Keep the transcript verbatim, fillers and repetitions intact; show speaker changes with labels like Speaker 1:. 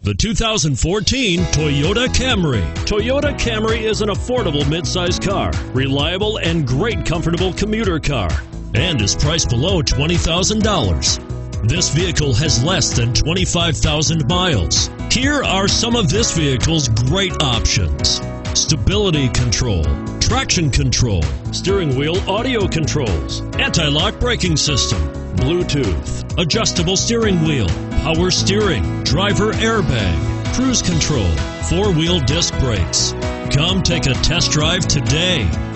Speaker 1: The two thousand fourteen Toyota Camry. Toyota Camry is an affordable midsize car, reliable and great comfortable commuter car, and is priced below twenty thousand dollars. This vehicle has less than twenty-five thousand miles. Here are some of this vehicle's great options: stability control, traction control, steering wheel audio controls, anti-lock braking system, Bluetooth, adjustable steering wheel, power steering, driver airbag, cruise control, four-wheel disc brakes. Come take a test drive today.